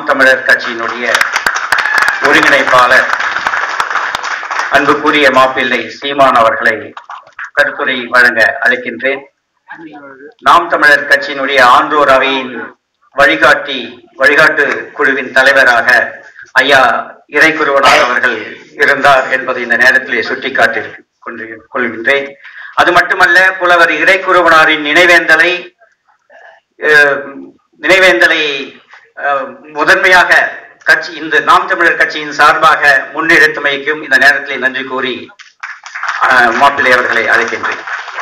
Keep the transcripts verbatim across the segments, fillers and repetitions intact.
நாம் தமிழர் கட்சியினுடைய ஒருங்கிணைப்பாளர் அன்புக்குரிய மாப்பிள்ளை சீமான் அவர்களை கருத்துரை வழங்க அழைக்கின்றேன். நாம் தமிழர் கட்சியினுடைய ஆன்றோர் அவையின் வழிகாட்டி வழிகாட்டு குழுவின் தலைவராக ஐயா இறைக்குருவனார் அவர்கள் இருந்தார் என்பதை இந்த நேரத்திலே சுட்டிக்காட்டி கொள்கின்றேன். அது மட்டுமல்ல, புலவர் இறைக்குருவனாரின் நினைவேந்தலை நினைவேந்தலை முதன்மையாக கட்சி இந்த நாம் தமிழர் கட்சியின் சார்பாக முன்னெடுத்தமைக்கும் இந்த நேரத்தில் நன்றி கூறி மாப்பிள்ளை அவர்களை அழைக்கின்றேன்.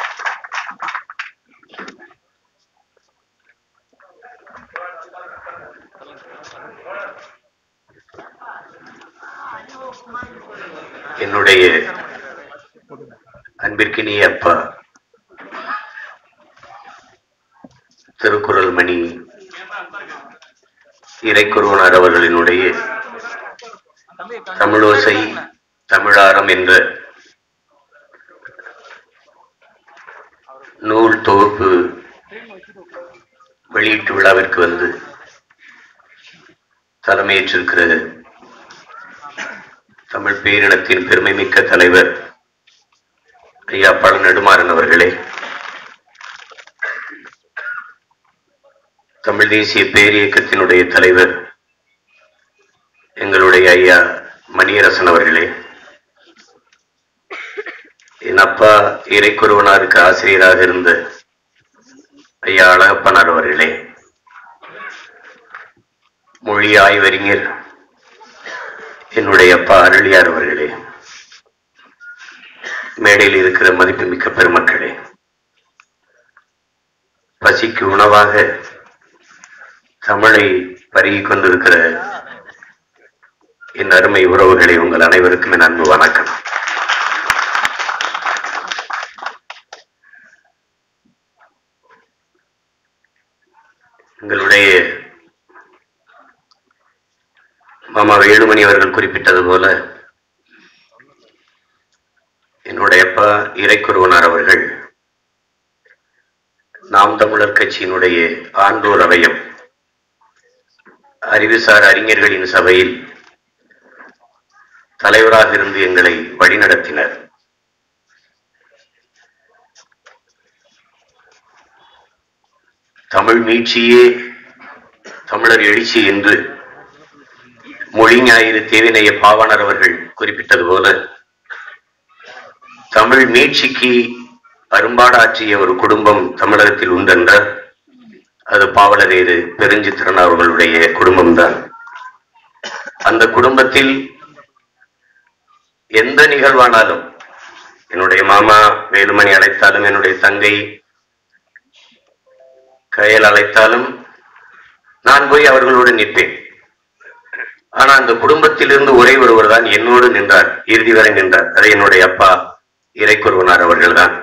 என்னுடைய அன்பிற்கினிய அப்பா திருக்குறள் மணி இறைக்குருவனார் அவர்களினுடைய தமிழோசை தமிழாரம் என்ற நூல் தொகுப்பு வெளியீட்டு விழாவிற்கு வந்து தலைமையேற்றிருக்கிற தமிழ் பேரினத்தின் பெருமை மிக்க தலைவர் ஐயா பழ நெடுமாறன் அவர்களே, தமிழ் தேசிய பேரியக்கத்தினுடைய தலைவர் எங்களுடைய ஐயா மணியரசன் அவர்களே, என் அப்பா இறைக்குருவனாருக்கு ஆசிரியராக இருந்த ஐயா அழகப்பனார் அவர்களே, மொழி ஆய்வறிஞர் என்னுடைய அப்பா அருளியார் அவர்களே, மேடையில் இருக்கிற மதிப்புமிக்க பெருமக்களே, பசிக்கு உணவாக தமிழை பருகிக் கொண்டிருக்கிற என் அருமை உறவுகளை உங்கள் அனைவருக்கும் என் அன்பு வணக்கம். எங்களுடைய மாமா வேலுமணி அவர்கள் குறிப்பிட்டது போல என்னுடைய அப்பா இறைக்குருவனார் அவர்கள் நாம் தமிழர் கட்சியினுடைய ஆண்டோர் அவையம் அறிவுசார் அறிஞர்களின் சபையில் தலைவராக இருந்து எங்களை வழிநடத்தினர். தமிழ் மீட்சியே தமிழர் எழுச்சி என்று மொழி ஞாயிறு தேவினைய பாவாணர் அவர்கள் குறிப்பிட்டது போல தமிழ் மீட்சிக்கு அரும்பாடாற்றிய ஒரு குடும்பம் தமிழகத்தில் உண்டென்றால் அது பாவலரேறு பெருஞ்சித்திரன் அவர்களுடைய குடும்பம்தான். அந்த குடும்பத்தில் எந்த நிகழ்வானாலும் என்னுடைய மாமா வேலுமணி அழைத்தாலும், என்னுடைய தங்கை கையல் அழைத்தாலும் நான் போய் அவர்களோடு நிற்பேன். ஆனா அந்த குடும்பத்திலிருந்து ஒரே ஒருவர் தான் என்னோடு நின்றார், இறுதி வரை நின்றார். அது என்னுடைய அப்பா இறைக்குருவனார் அவர்கள் தான்.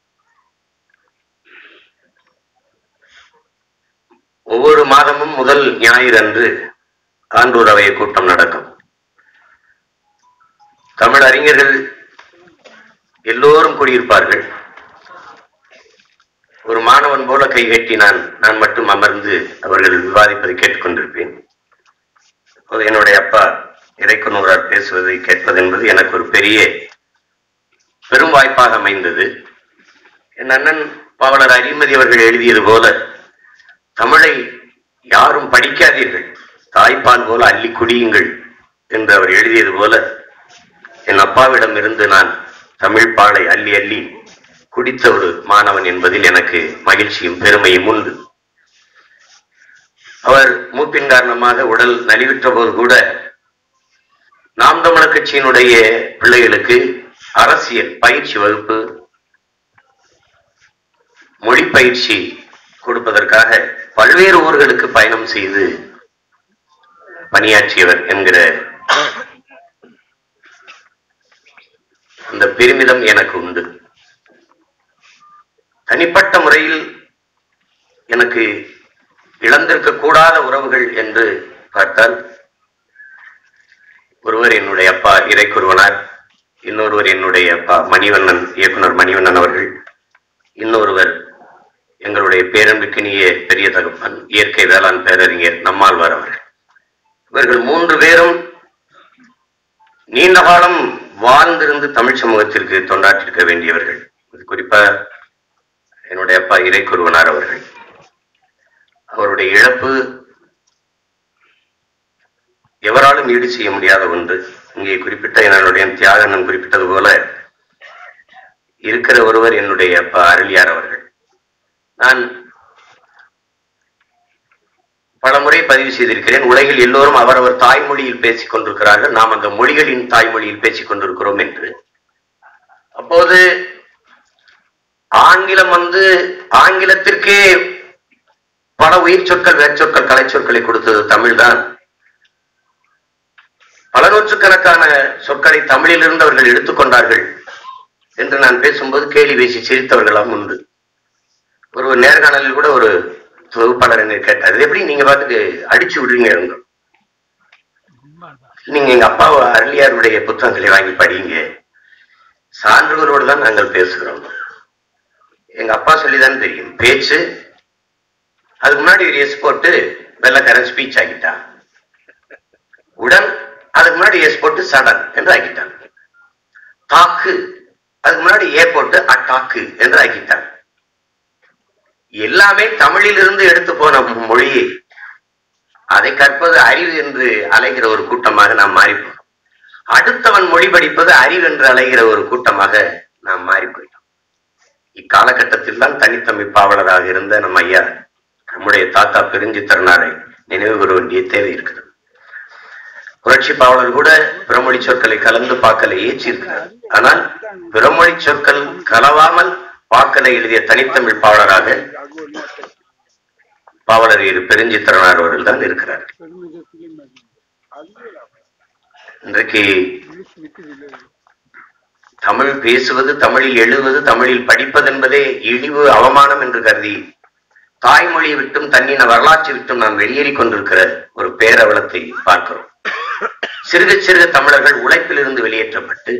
ஒவ்வொரு மாதமும் முதல் ஞாயிறு அன்று ஆண்டோர் அவைய கூட்டம் நடக்கும். தமிழ் அறிஞர்கள் எல்லோரும் கூடியிருப்பார்கள். ஒரு மாணவன் போல கை கட்டி நான் நான் மட்டும் அமர்ந்து அவர்கள் விவாதிப்பதை கேட்டுக்கொண்டிருப்பேன். என்னுடைய அப்பா இறைக்குருவனார் பேசுவதை கேட்பது என்பது எனக்கு ஒரு பெரிய பெரும் வாய்ப்பாக அமைந்தது. என் அண்ணன் பாவலர் அரிமதி அவர்கள் எழுதியது போல தமிழை யாரும் படிக்காதீர்கள், தாய்ப்பால் போல அள்ளி குடியுங்கள் என்று அவர் எழுதியது போல என் அப்பாவிடம் இருந்து நான் தமிழ் பாலை அள்ளி அள்ளி குடித்த ஒரு மாணவன் என்பதில் எனக்கு மகிழ்ச்சியும் பெருமையும் உண்டு. அவர் மூப்பின் காரணமாக உடல் நலிவுற்ற போது கூட நாம் தமிழர் கட்சியினுடைய பிள்ளைகளுக்கு அரசியல் பயிற்சி வகுப்பு, மொழி பயிற்சி கொடுப்பதற்காக பல்வேறு ஊர்களுக்கு பயணம் செய்து பணியாற்றியவர் என்கிற அந்த பெருமிதம் எனக்கு உண்டு. தனிப்பட்ட முறையில் எனக்கு இழந்திருக்க கூடாத உறவுகள் என்று பார்த்தால், ஒருவர் என்னுடைய அப்பா இறைக்குருவனார், இன்னொருவர் என்னுடைய அப்பா மணிவண்ணன், இயக்குனர் மணிவண்ணன் அவர்கள், இன்னொருவர் எங்களுடைய பேரன்புக்கினிய பெரிய தகப்பன் இயற்கை வேளாண் பேரறிஞர் நம்மாழ்வார் அவர்கள். இவர்கள் மூன்று பேரும் நீண்ட காலம் வாழ்ந்திருந்து தமிழ் சமூகத்திற்கு தொண்டாற்றிருக்க வேண்டியவர்கள். குறிப்பா என்னுடைய அப்பா இறைக்குருவனார் அவர்கள். அவருடைய இழப்பு எவராலும் ஈடு செய்ய முடியாத ஒன்று. இங்கே குறிப்பிட்ட என்னுடைய தியாகண்ணன் குறிப்பிட்டது போல இருக்கிற ஒருவர் என்னுடைய அப்பா அருளியார் அவர்கள். நான் பல முறை பதிவு செய்திருக்கிறேன், உலகில் எல்லோரும் அவரவர் தாய்மொழியில் பேசிக் கொண்டிருக்கிறார்கள், நாம் அந்த மொழிகளின் தாய்மொழியில் பேசிக் கொண்டிருக்கிறோம் என்று. அப்போது ஆங்கிலம் வந்து ஆங்கிலத்திற்கே பல உயிர் சொற்கள், வேர்ச்சொற்கள், கலை சொற்களை கொடுத்தது தமிழ்தான். பல நூற்றுக்கணக்கான சொற்களை தமிழிலிருந்து அவர்கள் எடுத்துக்கொண்டார்கள் என்று நான் பேசும்போது கேலி பேசி சிரித்தவர்களாம் உண்டு. ஒரு நேர்காணலில் கூட ஒரு தொகுப்பாளர் என்ன கேட்டார், எப்படி நீங்க பார்த்துட்டு அடிச்சு விடுறீங்க இருந்தோம், நீங்க எங்க அப்பா அருளியாருடைய புத்தகங்களை வாங்கி படிங்க, சான்றுகளோடு தான் நாங்கள் பேசுகிறோம். எங்க அப்பா சொல்லிதான் தெரியும் பேச்சு. அதுக்கு முன்னாடி ஒரு எஸ் போட்டு வெள்ளக்காரன் ஸ்பீச் ஆகிட்டான். உடன் அதுக்கு முன்னாடி எஸ் போட்டு சடன் என்று ஆக்கிட்டான். தாக்கு அதுக்கு முன்னாடி ஏ போட்டு அட்டாக்கு என்று ஆக்கிட்டான். எல்லாமே தமிழிலிருந்து எடுத்து போன மொழியை அதை கற்பது அறிவு என்று அலைகிற ஒரு கூட்டமாக நாம் மாறிப்போம். அடுத்தவன் மொழி படிப்பது அறிவு என்று அலைகிற ஒரு கூட்டமாக நாம் மாறி போயிட்டோம். இக்காலகட்டத்தில் தான் தனித்தமிழ் பாவலராக இருந்த நம்ம ஐயா நம்முடைய தாத்தா பெருஞ்சித்திரனாரை நினைவு கூற வேண்டிய தேவை இருக்கிறது. புரட்சி பாவலர் கூட பிறமொழி சொற்களை கலந்து பாக்கலை ஏற்றிருக்கிறார். ஆனால் பிறமொழி சொற்கள் கலவாமல் பாக்கலை எழுதிய தனித்தமிழ் பாவலராக பாவலர் இரு பெருஞ்சித்திரனார் அவர்கள் தான் இருக்கிறார். இன்றைக்கு தமிழ் பேசுவது, தமிழில் எழுதுவது, தமிழில் படிப்பது என்பதே இழிவு, அவமானம் என்று கருதி தாய்மொழியை விட்டும் தன்னின வரலாற்றை விட்டும் நாம் வெளியேறி கொண்டிருக்கிற ஒரு பேரவலத்தை பார்க்கிறோம். சிறுக சிறுக தமிழர்கள் உழைப்பில் இருந்து வெளியேற்றப்பட்டு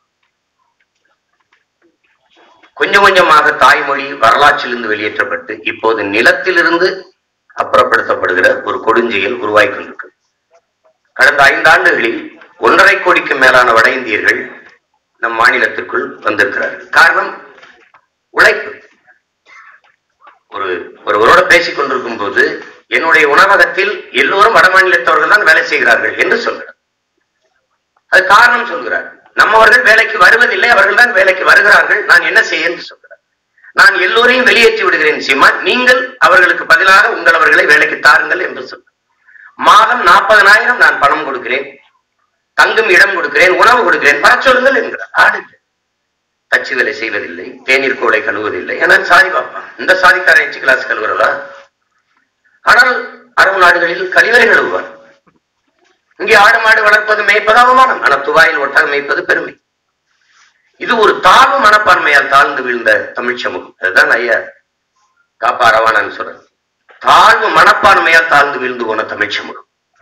கொஞ்சம் கொஞ்சமாக தாய்மொழி வரலாற்றிலிருந்து வெளியேற்றப்பட்டு இப்போது நிலத்திலிருந்து அப்புறப்படுத்தப்படுகிற ஒரு கொடுஞ்செயல் உருவாகி கொண்டிருக்கு. கடந்த ஐந்து ஆண்டுகளில் ஒன்றரை கோடிக்கு மேலான வட இந்தியர்கள் நம் மாநிலத்திற்குள் வந்திருக்கிறார்கள். காரணம் உழைப்பு. ஒரு ஒருவரோட பேசிக் கொண்டிருக்கும் போது என்னுடைய உணவகத்தில் எல்லோரும் வட மாநிலத்தவர்கள் தான் வேலை செய்கிறார்கள் என்று சொல்கிறார். அது காரணம் சொல்கிறார். நம்மவர்கள் வேலைக்கு வருவதில்லை, அவர்கள் தான் வேலைக்கு வருகிறார்கள், நான் என்ன செய்ய என்று சொல்கிறார். நான் எல்லோரையும் வெளியேற்றி விடுகிறேன் சீமான், நீங்கள் அவர்களுக்கு பதிலாக உங்களவர்களை வேலைக்கு தாருங்கள் என்று சொல்கிறார். மாதம் நாற்பதனாயிரம் நான் பணம் கொடுக்கிறேன், தங்கும் இடம் கொடுக்கிறேன், உணவு கொடுக்கிறேன், வர சொல்லுங்கள் என்கிறார். ஆடு தச்சு வேலை செய்வதில்லை, தேநீர் கோலை கழுவதில்லை. ஏன்னா சாதி பார்ப்பான், இந்த சாதிக்கார எச்சு கிளாஸ் கழுவுறதா? ஆனால் அரபு நாடுகளில் கழிவறை கழுவுவார். இங்கே ஆடு மாடு வளர்ப்பது மேய்ப்பது அவமானம், ஆனால் துபாயில் ஒட்டகம் மேய்ப்பது பெருமை. இது ஒரு தாழ்வு மனப்பான்மையால் தாழ்ந்து வீழ்ந்த தமிழ் சமூகம். அதுதான் ஐயா காப்பா ரவானான்னு சொல்றேன். தாழ்வு மனப்பான்மையால் தாழ்ந்து வீழ்ந்து போன தமிழ் சமூகம்.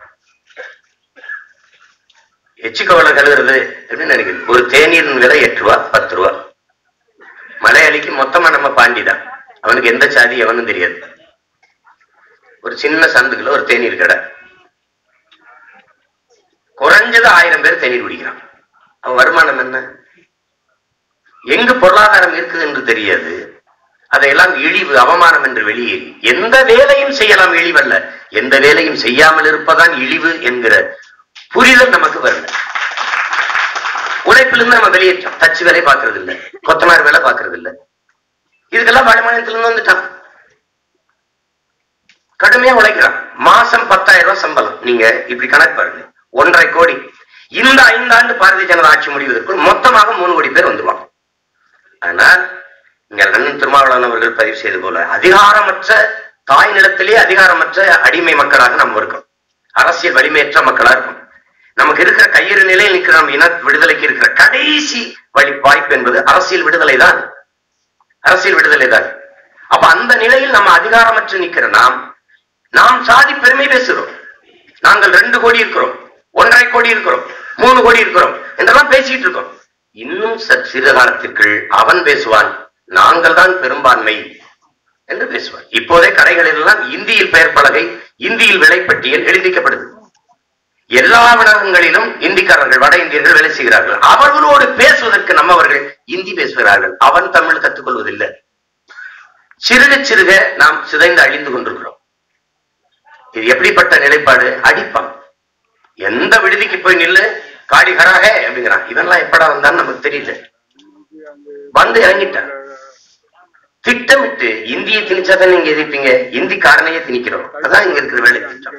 எச்சுக்கவலை கழுவுறது எப்படின்னு நினைக்கிறேன். ஒரு தேநீரின் விலை எட்டு ரூபா பத்து ரூபா. மலையாளிக்கு மொத்தமா நம்ம பாண்டிதான், அவனுக்கு எந்த சாதி எவனும் தெரியாது. ஒரு சின்ன சந்துக்குள்ள ஒரு தேநீர் கடை, குறைஞ்சது ஆயிரம் பேர் தேநீர் குடிக்கிறான். அவன் வருமானம் என்ன? எங்கு பொருளாதாரம் இருக்குது என்று தெரியாது. அதையெல்லாம் இழிவு, அவமானம் என்று வெளியேறி எந்த வேலையும் செய்யலாம், இழிவல்ல, எந்த வேலையும் செய்யாமல் இருப்பதான் இழிவு என்கிற புரிதல் நமக்கு வரல. உழைப்பிலிருந்து நம்ம வெளியேற்றோம். தச்சு வேலை பார்க்கறது இல்லை, கொத்தனார் வேலை பார்க்கறது இல்லை. இதுக்கெல்லாம் வட மாநிலத்திலிருந்து வந்துட்டான். கடுமையா உழைக்கிறான். மாசம் பத்தாயிரம் ரூபாய் சம்பளம். நீங்க இப்படி கணக்கு பாருங்க, ஒன்றரை கோடி. இந்த ஐந்தாண்டு பாரதிய ஜனதா ஆட்சி முடிவதற்குள் மொத்தமாக மூணு கோடி பேர் வந்துருவாங்க. ஆனால் இங்க அண்ணன் திருமாவளவன் அவர்கள் பதிவு செய்து போல அதிகாரமற்ற தாய் நிலத்திலே அதிகாரமற்ற அடிமை மக்களாக நம்ம இருக்கோம். அரசியல் வலிமையற்ற மக்களா இருக்கும். நமக்கு இருக்கிற கையிறு நிலையில் நிற்கிற நம்ம இன விடுதலைக்கு இருக்கிற கடைசி வழி வாய்ப்பு என்பது அரசியல் விடுதலை தான். அரசியல் விடுதலை தான். அப்ப அந்த நிலையில் நம்ம அதிகாரமற்று நிற்கிற நாம் நாம் சாதி பெருமை பேசுகிறோம். நாங்கள் ரெண்டு கோடி இருக்கிறோம், ஒன்றரை கோடி இருக்கிறோம், மூணு கோடி இருக்கிறோம் என்றெல்லாம் பேசிட்டு இருக்கோம். இன்னும் சிறு காலத்திற்குள் அவன் பேசுவான், நாங்கள் தான் பெரும்பான்மை என்று பேசுவான். இப்போதே கடைகளில் எல்லாம் இந்தியில் பெயர் பலகை, இந்தியில் விலைப்பட்டியல் எழுதிக்கப்படுது. எல்லா உலகங்களிலும் இந்திக்காரர்கள் வட இந்தியர்கள் வேலை செய்கிறார்கள். அவர்களோடு பேசுவதற்கு நம்மவர்கள் இந்தி பேசுகிறார்கள். அவன் தமிழ் கற்றுக்கொள்வதில்லை. சிறுக சிறுக நாம் சிதைந்து அழிந்து கொண்டிருக்கிறோம். இது எப்படிப்பட்ட நிலைப்பாடு? அடிப்பான். எந்த விடுதிக்கு போய் நில்லு, காடிகராக அப்படிங்கிறான். இதெல்லாம் எப்படா வந்தான்னு நமக்கு தெரியல. வந்து இறங்கிட்டான். திட்டமிட்டு இந்தியை திணிச்சாதான் நீங்க எதிர்ப்பீங்க, இந்தி காரணையே திணிக்கிறோம். அதான் இங்க இருக்கிற வேலை திட்டம்.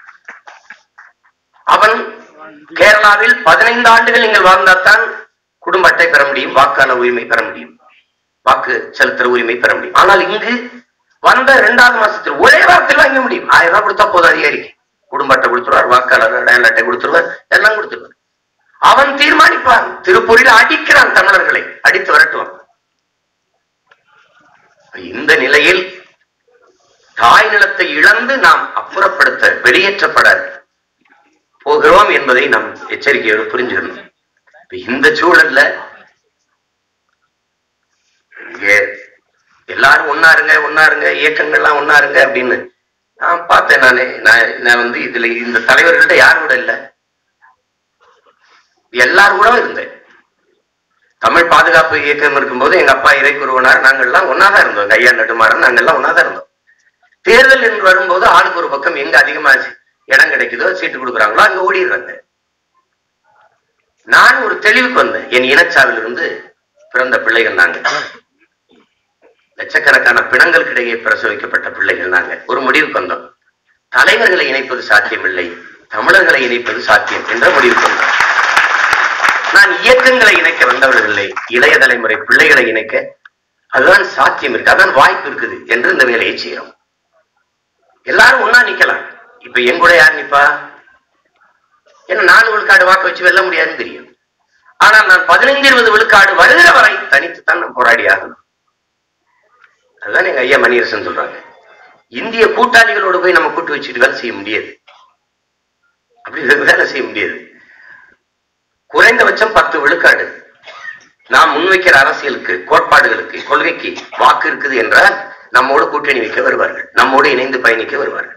அவன் கேரளாவில் பதினைந்து ஆண்டுகள் நீங்கள் வாழ்ந்தால்தான் குடும்ப அட்டை பெற முடியும், வாக்காளர் உரிமை பெற முடியும், வாக்கு செலுத்துற உரிமை பெற முடியும். ஆனால் இங்கு வந்த இரண்டாவது மாசத்தில் ஒரே வாரத்தில் வாங்க முடியும். ஆயிரம் ரூபாய் கொடுத்தா போதும் அதிகாரிக்கு. குடும்ப அட்டை கொடுத்துருவார், வாக்காளர் அடையாள அட்டை கொடுத்துருவார், எல்லாம் கொடுத்துருவார். அவன் தீர்மானிப்பான். திருப்பூரில் அடிக்கிறான், தமிழர்களை அடித்து வரட்டுவான். இந்த நிலையில் தாய் நிலத்தை இழந்து நாம் அப்புறப்படுத்த வெளியேற்றப்பட போகிறோம் என்பதை நாம் எச்சரிக்கையோடு புரிஞ்சுக்கணும். இந்த சூழல்ல எல்லாரும் ஒன்னாருங்க ஒன்னாருங்க இயக்கங்கள்லாம் ஒன்னாருங்க அப்படின்னு நான் பார்த்தேன். நானே நான் வந்து இதுல இந்த தலைவர்கள்ட்ட யாரும் கூட இல்லை, எல்லாரும் கூட இருந்தேன். தமிழ் பாதுகாப்பு இயக்கம் இருக்கும்போது எங்க அப்பா இறைக்குருவனார் நாங்கள்லாம் ஒன்னாதான் இருந்தோம். எங்க ஐயா நடுமாறன் நாங்கள்லாம் ஒன்னாதான் இருந்தோம். தேர்தல் என்று வரும்போது ஆளுக்கு ஒரு பக்கம் எங்க அதிகமா இடம் கிடைக்குதோ சீட்டு கொடுக்குறாங்களோ அங்க ஓடிடுறாங்க. நான் ஒரு தெளிவுக்கு வந்தேன். என் இனச்சாவிலிருந்து பிறந்த பிள்ளைகள் நாங்க, லட்சக்கணக்கான பிணங்களுக்கிடையே பிரசவிக்கப்பட்ட பிள்ளைகள் நாங்க. ஒரு முடிவுக்கு வந்தோம். தலைவர்களை இணைப்பது சாத்தியமில்லை, தமிழர்களை இணைப்பது சாத்தியம் என்ற முடிவுக்கு வந்தோம். நான் இயக்கங்களை இணைக்க வந்தவர்கள் இல்லை, இளைய தலைமுறை பிள்ளைகளை இணைக்க அதுதான் சாத்தியம் இருக்கு, அதான் வாய்ப்பு இருக்குது என்று இந்த வேலையை செய்யறோம். எல்லாரும் ஒன்னா நிக்கலாம். இப்ப என் கூட யார் நிப்பா? ஏன்னா நாலு விழுக்காடு வாக்கு வச்சு வெல்ல முடியாதுன்னு தெரியும். ஆனால் நான் பதினைந்து இருபது விழுக்காடு வருகிற வரை தனித்துத்தான் நான் போராடி ஆகணும். அதுதான் எங்க ஐயா மணியரசன் சொல்றாங்க. இந்திய கூட்டாளிகளோடு போய் நம்ம கூட்டு வச்சுட்டு வேலை செய்ய முடியாது, அப்படி வேலை செய்ய முடியாது. குறைந்தபட்சம் பத்து விழுக்காடு நாம் முன்வைக்கிற அரசியலுக்கு, கோட்பாடுகளுக்கு, கொள்கைக்கு வாக்கு இருக்குது என்றால் நம்மோடு கூட்டணி வைக்க வருவார்கள், நம்மோடு இணைந்து பயணிக்க வருவார்கள்.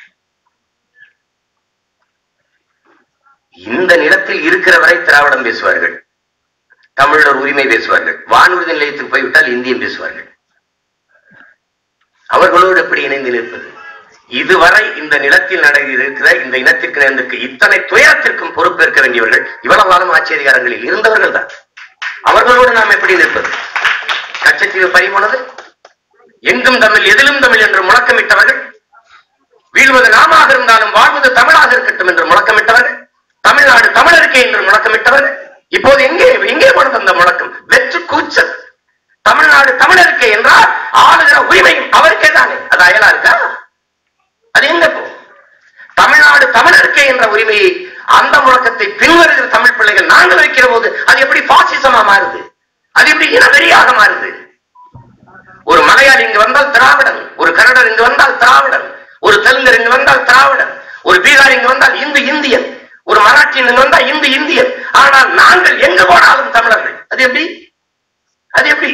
இந்த நிலத்தில் இருக்கிற வரை திராவிடம் பேசுவார்கள், தமிழர் உரிமை பேசுவார்கள். வானூர்தி நிலையத்துக்கு போய்விட்டால் இந்தியம் பேசுவார்கள். அவர்களோடு எப்படி இணைந்து நிற்பது? இதுவரை இந்த நிலத்தில் நடந்து இருக்கிற இந்த இனத்திற்கு நேர்ந்திருக்க இத்தனை துயரத்திற்கும் பொறுப்பேற்க வேண்டியவர்கள் இவ்வளவு காலம் ஆட்சி அதிகாரங்களில் இருந்தவர்கள் தான். அவர்களோடு நாம் எப்படி நிற்பது? கச்சத்தீவு பறிபோனது, எங்கும் தமிழ் எதிலும் தமிழ் என்று முழக்கமிட்டவர்கள், வீழ்வது நாமாக இருந்தாலும் வாழ்வது தமிழாக இருக்கட்டும் என்று முழக்கமிட்டவர்கள், தமிழ்நாடு தமிழருக்கே என்று முழக்கமிட்டவர்கள், இப்போது எங்கே எங்கே போனது அந்த முழக்கம்? வெற்று கூச்சல். தமிழ்நாடு தமிழருக்கே என்றால் ஆளுகிற உரிமையும் அவருக்கே தானே, அது அயலா இருக்கா? அது எங்க போ? தமிழ்நாடு தமிழருக்கே என்ற உரிமையை, அந்த முழக்கத்தை பின்வருகிற தமிழ் பிள்ளைகள் நாங்கள் வைக்கிற போது அது எப்படி பாசிசமா மாறுது? அது எப்படி இனவெறியாக மாறுது? ஒரு மலையாளி இங்கு வந்தால் திராவிடன், ஒரு கன்னடர் இங்கு வந்தால் திராவிடன், ஒரு தெலுங்கர் இங்கு வந்தால் திராவிடன், ஒரு பீகார் இங்கு வந்தால் இந்து இந்தியன், ஒரு மராட்டி இங்கு வந்தால் இந்து இந்தியன். ஆனால் நாங்கள் எங்கு போனாலும் தமிழர்கள். அது எப்படி? அது எப்படி?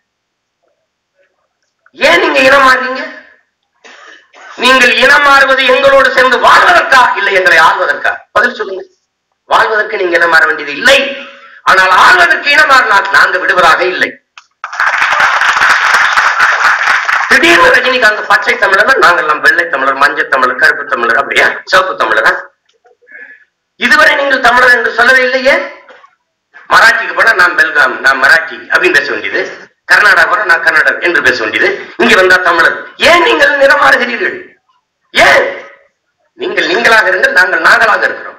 ஏன் நீங்க இனம் மாறுறீங்க? நீங்கள் இனம் மாறுவது எங்களோடு சேர்ந்து வாழ்வதற்கா இல்லை எங்களை ஆள்வதற்கா? பதில் சொல்லுங்க. வாழ்வதற்கு நீங்க இனம் மாற வேண்டியது இல்லை, ஆனால் ஆள்வதற்கு இனம் மாறினால் நாங்க விடுவதாக இல்லை. திடீர்னு ரஜினிகாந்த் பச்சை தமிழர், நாங்கள் எல்லாம் வெள்ளை தமிழர், மஞ்சள் தமிழர், கருப்பு தமிழர், அப்படியா சிவப்பு தமிழரா? இதுவரை நீங்கள் தமிழர் என்று சொல்லவே இல்லையே. மராட்டிக்கு போனா நான் பெல்காம், நான் மராட்டி அப்படின்னு பேச வேண்டியது, கர்நாடகா போனா நான் கன்னடர் என்று பேச வேண்டியது, இங்க வந்தா தமிழர். ஏன் நீங்கள் நிறம் மாறுகிறீர்கள்? ஏன்? நீங்கள் நீங்களாக இருங்கள், நாங்கள் நாங்களாக இருக்கிறோம்.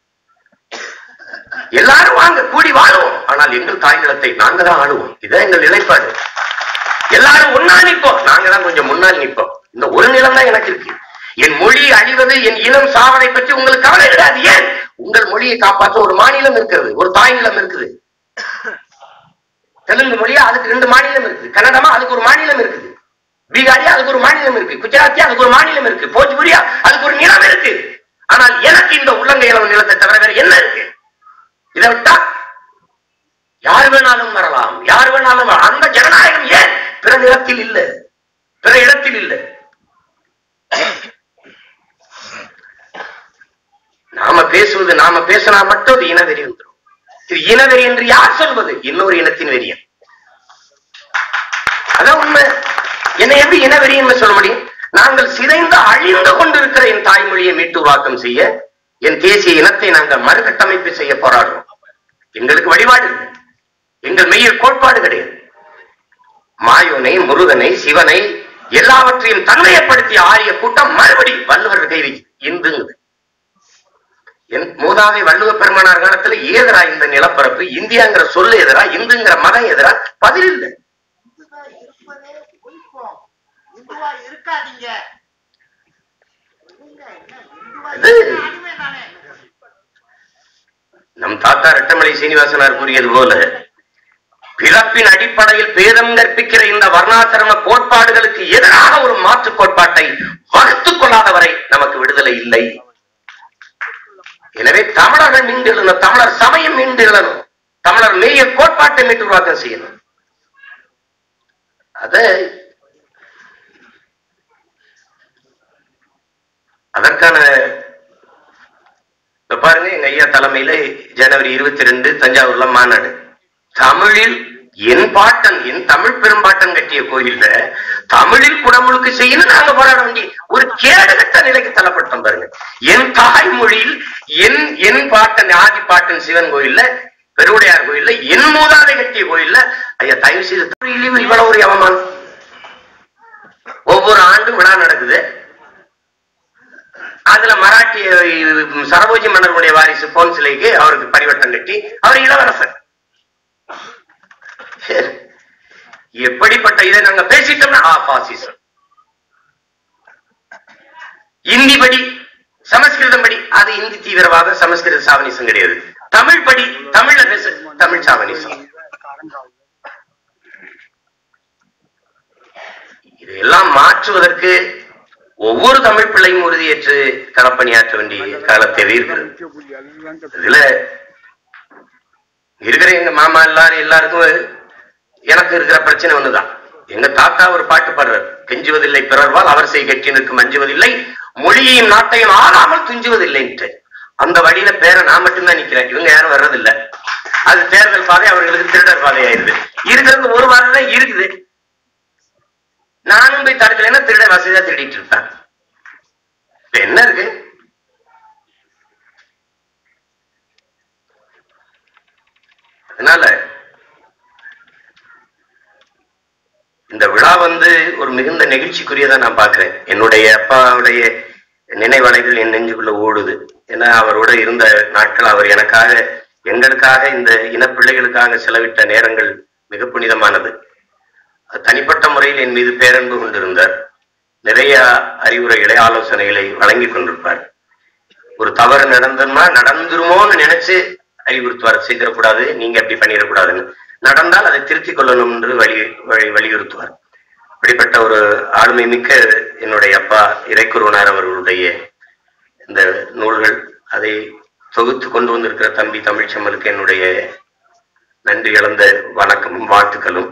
எல்லாரும் வாங்க, கூடி வாழுவோம், ஆனால் எங்கள் தாய் நிலத்தை நாங்க தான் ஆளுவோம். இதான் எங்கள் நிலைப்பாடு. எல்லாரும் ஒன்னா நிற்போம், நாங்க தான் கொஞ்சம் முன்னால் நிற்போம். இந்த ஒரு நிலம் தான் எனக்கு இருக்கு. என் மொழி அழிவது, என் இனம் சாவதை பற்றி உங்களுக்கு கவலை கிடையாது. ஏன்? உங்கள் மொழியை காப்பாற்ற ஒரு மாநிலம் இருக்கிறது, ஒரு தாய் நிலம் இருக்குது. தெலுங்கு மொழியா அதுக்கு ரெண்டு மாநிலம் இருக்குது, கன்னடமா அதுக்கு ஒரு மாநிலம் இருக்குது, பீகாரியா அதுக்கு ஒரு மாநிலம் இருக்கு, குஜராத்தியா அதுக்கு ஒரு மாநிலம் இருக்கு, போஜ்புரியா அதுக்கு ஒரு நிலம் இருக்கு. ஆனால் எனக்கு இந்த உள்ளங்கை அளவு நிலத்தை தவிர வேற என்ன இருக்கு? இதை விட்டா யார் வேணாலும் வரலாம், யார் வேணாலும். அந்த ஜனநாயகம் ஏன் பிற நிலத்தில் இல்ல, பிற இடத்தில் இல்ல? நாம பேசுவது நாம பேசினா மட்டும் அது இனவெறி வந்துடும். இது இனவெறி என்று யார் சொல்வது? இன்னொரு இனத்தின் வெறியன். அதான் உண்மை. என்னை எப்படி இனவெறி என்று சொல்ல முடியும்? நாங்கள் சிதைந்து அழிந்து கொண்டிருக்கிற என் தாய்மொழியை மீட்டுருவாக்கம் செய்ய, என் தேசிய இனத்தை நாங்கள் மறுகட்டமைப்பு செய்ய போராடுறோம். எங்களுக்கு வழிபாடு இல்லை, எங்கள் மெய்யில் கோட்பாடு கிடையாது. மாயோனை, முருகனை, சிவனை எல்லாவற்றையும் தன்மையப்படுத்திய ஆரிய கூட்டம் மறுபடி வள்ளுவர் கை வைக்குது. இந்துங்குது. என் மூதாதை வள்ளுவ பெருமானார் காலத்துல ஏதரா இந்த நிலப்பரப்பு? இந்தியாங்கிற சொல்லு எதிரா? இந்துங்கிற மதம் எதிரா? பதில் இல்லை. நம் தாத்தா ரெட்டமலை சீனிவாசனார் கூறியது போல, பிறப்பின் அடிப்படையில் பேதம் கற்பிக்கிற இந்த வர்ணாசிரம கோட்பாடுகளுக்கு எதிராக ஒரு மாற்று கோட்பாட்டை வகுத்துக் கொள்ளாதவரை நமக்கு விடுதலை இல்லை. எனவே தமிழர்கள் மீண்டு எழணும், தமிழர் சமயம் மீண்டு எழணும், தமிழர் மெய்ய கோட்பாட்டை மீட்டு உருவாக்கம் செய்யணும். அத அதற்கான பாருங்க, எங்க ஐயா தலைமையில ஜனவரி இருபத்தி ரெண்டு தஞ்சாவூர்ல மாநாடு. தமிழில் என் பாட்டன், என் தமிழ் பெரும்பாட்டன் கட்டிய கோயில்ல தமிழில் குடமுழுக்கு செய்யணும் நாங்க போராட வேண்டிய ஒரு கேடுகட்ட நிலைக்கு தள்ளப்பட்டோம். பாருங்க, என் தாய்மொழியில் என் என் பாட்டன் ஆதி பாட்டன் சிவன் கோயில்ல, பெருவுடையார் கோயில்ல, என் மூதாதை கட்டிய கோயில்ல ஐயா தயவு செய்து தமிழிலும் இவ்வளவு ஒரு அவமானம். ஒவ்வொரு ஆண்டும் விழா நடக்குது. அதுல மராட்டிய சரபோஜி மன்னருடைய வாரிசு போன் சிலைக்கு அவருக்கு பரிவட்டம் கட்டி அவர் இளவரசர். எப்படிப்பட்ட இதை நாங்க பேசிட்டோம்னா பாசிசம். இந்தி படி, சமஸ்கிருதம் படி, அது இந்தி தீவிரவாத, சமஸ்கிருத சாவனிசம் கிடையாது. தமிழ் படி, தமிழ்ல பேசு, தமிழ் சாவனிசம். இதையெல்லாம் மாற்றுவதற்கு ஒவ்வொரு தமிழ் பிள்ளையும் உறுதியேற்று களப்பணியாற்ற வேண்டிய காலத்தேவை இருக்கிறது. இதுல இருக்கிற எங்க மாமா எல்லாரும் எல்லாருக்கும் எனக்கு இருக்கிற பிரச்சனை ஒண்ணுதான். எங்க தாத்தா ஒரு பாட்டு பாடுறார், கெஞ்சுவதில்லை பிறர்வால் அவர் செய் கெட்டினுக்கு மஞ்சுவதில்லை, மொழியையும் நாட்டையும் ஆளாமல் துஞ்சுவதில்லைன்ட்டு. அந்த வழியில பேரை நான் மட்டும்தான் நிக்கிறேன், இவங்க யாரும் வர்றதில்லை. அது தேர்தல் பாதை அவர்களுக்கு திருடர் பாதை ஆயிருது. இருக்கிறது ஒரு வாரம் தான் இருக்குது. நானும் போய் தடுக்கலைன்னா திருட வசதியா திருடிட்டு இருப்பேன். என்ன இருக்கு? அதனால இந்த விழா வந்து ஒரு மிகுந்த நெகிழ்ச்சிக்குரியதா நான் பாக்குறேன். என்னுடைய அப்பாவுடைய நினைவலைகள் என் நெஞ்சுக்குள்ள ஓடுது. ஏன்னா அவரோட இருந்த நாட்கள், அவர் எனக்காக, எங்களுக்காக, இந்த இனப்பிள்ளைகளுக்காக செலவிட்ட நேரங்கள் மிக புனிதமானது. தனிப்பட்ட முறையில் என் மீது பேரன்பு கொண்டிருந்தார். நிறைய அறிவுரைகளை, ஆலோசனைகளை வழங்கி கொண்டிருப்பார். ஒரு தவறு நடந்தோம்னா நடந்துருமோன்னு நினைச்சு அறிவுறுத்துவார், செய்திடக்கூடாது, நீங்க அப்படி பண்ணிடக்கூடாதுன்னு. நடந்தால் அதை திருத்திக் கொள்ளணும் என்று வலி வழி வலியுறுத்துவார். அப்படிப்பட்ட ஒரு ஆளுமை மிக்க என்னுடைய அப்பா இறைக்குருவனார் அவர்களுடைய இந்த நூல்கள், அதை தொகுத்து கொண்டு வந்திருக்கிற தம்பி தமிழ்ச்செம்மலுக்கு என்னுடைய நன்றி கலந்த வணக்கமும் வாழ்த்துக்களும்.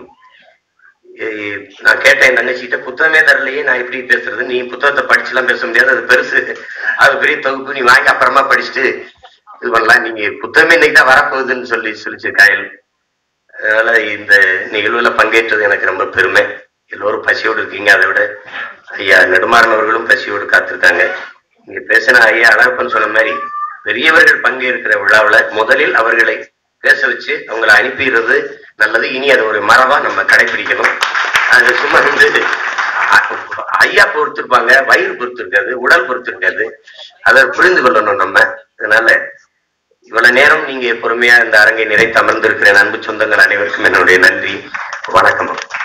நான் கேட்டேன் என் தங்கச்சிக்கிட்ட, புத்தகமே தரலையே நான் எப்படி பேசுறது, நீ புத்தகத்தை படிச்சுலாம் பேச முடியாது, அது பெருசு, அது பெரிய தொகுப்பு, நீ வாங்கி அப்புறமா படிச்சுட்டு இது பண்ணலாம், நீங்க புத்தகமே இன்னைக்கு தான் வரப்போகுதுன்னு சொல்லி சொல்லிச்சு காயல். அதனால இந்த நிகழ்வுல பங்கேற்றது எனக்கு ரொம்ப பெருமை. எல்லோரும் பசியோடு இருக்கீங்க. அதை விட ஐயா நெடுமாறன் அவர்களும் பசியோடு காத்திருக்காங்க. இங்க பேசின ஐயா அழகப்பன் சொன்ன மாதிரி பெரியவர்கள் பங்கேற்கிற விழாவில் முதலில் அவர்களை பேச வச்சு அவங்களை அனுப்பிடுறது நல்லது. இனி அது ஒரு மரபா நம்ம கடைபிடிக்கணும். அது சும்மா வந்து ஐயா பொறுத்திருப்பாங்க, வயிறு பொறுத்து இருக்காது, உடல் பொறுத்து இருக்காது. அதை புரிந்து கொள்ளணும் நம்ம. அதனால இவ்வளவு நேரம் நீங்க பொறுமையா இந்த அரங்கை நிறைத்து அமர்ந்திருக்கிற அன்பு சொந்தங்கள் அனைவருக்கும் என்னுடைய நன்றி, வணக்கம்.